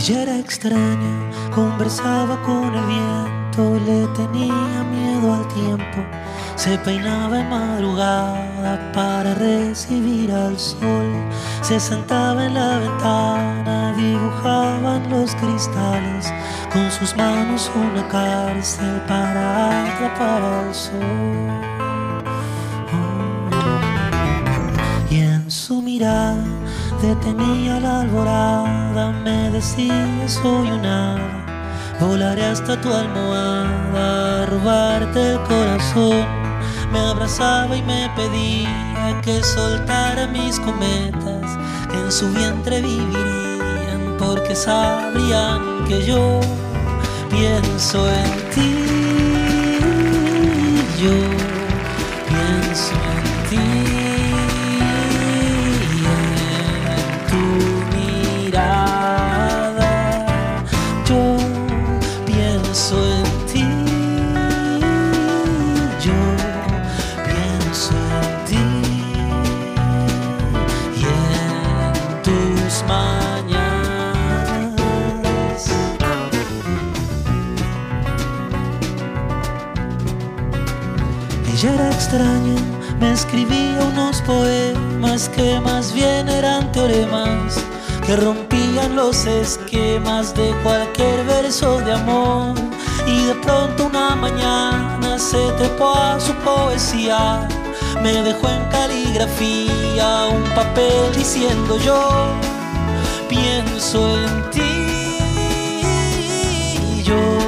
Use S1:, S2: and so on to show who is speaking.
S1: Ella era extraña, conversaba con el viento, le tenía miedo al tiempo. Se peinaba en madrugada para recibir al sol. Se sentaba en la ventana, dibujaba en los cristales con sus manos una cárcel para atrapar al sol. Y en su mirada detenía la alborada, me decía soy un hada, volaré hasta tu almohada, a robarte el corazón. Me abrazaba y me pedía que soltara mis cometas, que en su vientre vivirían, porque sabrían que yo pienso en ti. Yo pienso en ti. Pienso en ti, yo pienso en ti y en tus mañanas. Ella era extraña, me escribía unos poemas que más bien eran teoremas, que rompían los esquemas de cualquier verso de amor. Y de pronto una mañana se trepó a su poesía, me dejó en caligrafía un papel diciendo yo pienso en ti. Yo